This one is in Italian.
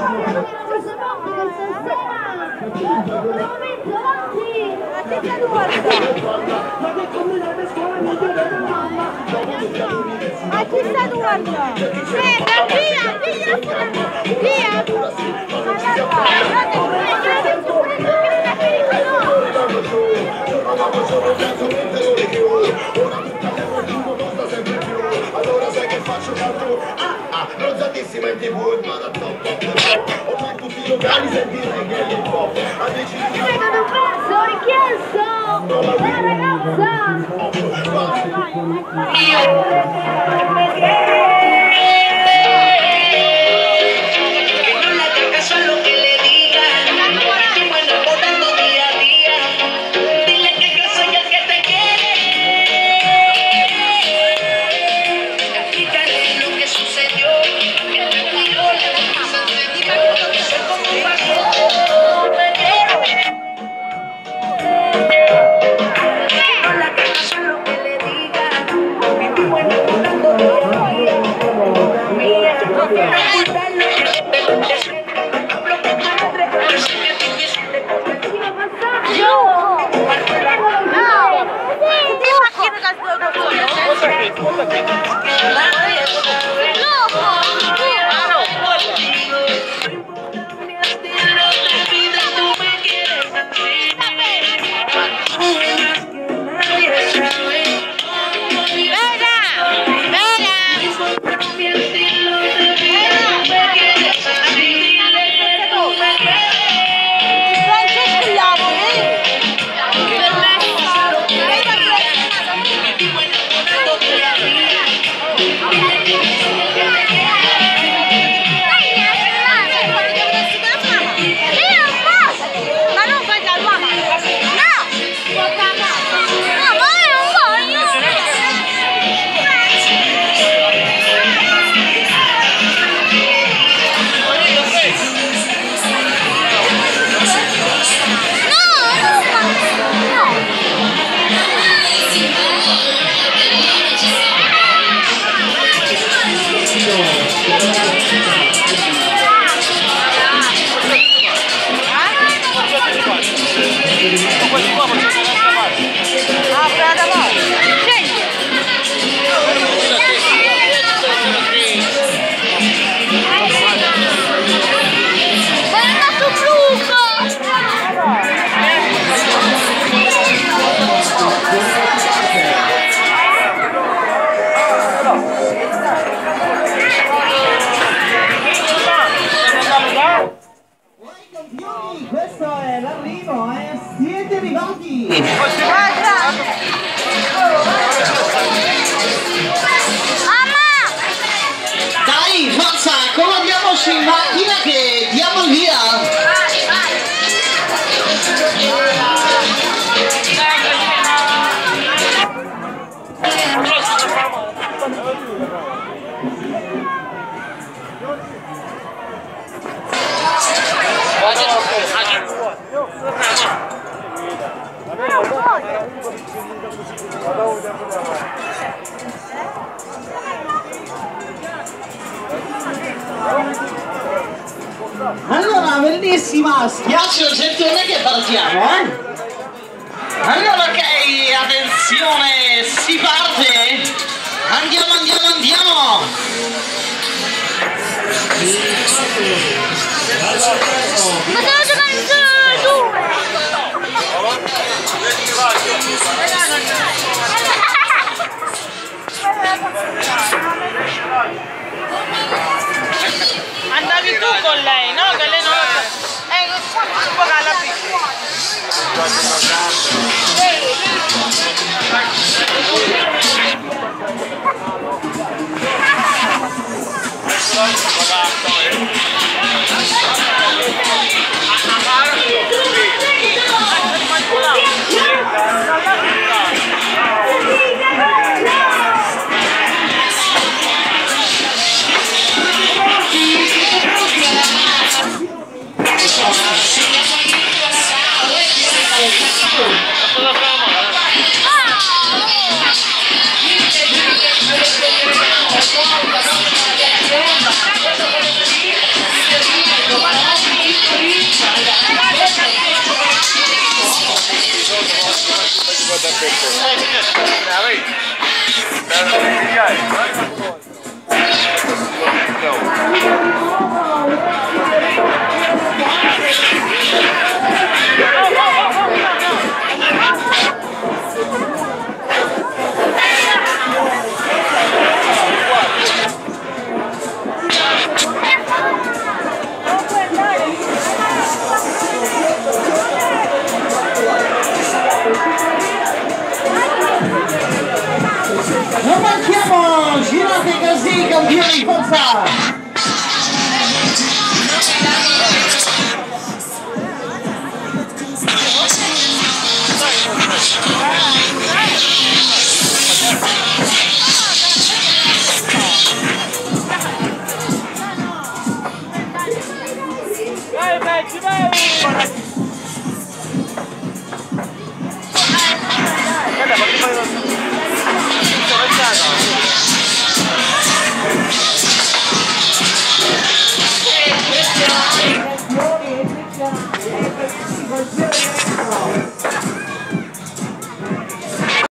Ma chi sta guardando? Via, via! Allora sai che faccio tanto? Rozzatissima in TV, ho per tutti i locali senti reggae e hip hop. Vedono un pezzo, richiesto! Una ragazza! Questo è l'arrivo, siete arrivati! Dai, forza, comodiamoci in macchina che diamo il via! Allora, bellissima, schiaccio il gettone che partiamo, Allora, ok, attenzione, si parte! Andiamo! Ma devo giocare solo due! Andavi tu con lei, no? Che lei non lo sa. Un po' alla Non manchiamo, girate così, campioni, forza! Vai, Pezzi, vai! Guarda, ma ti fai Attenzione,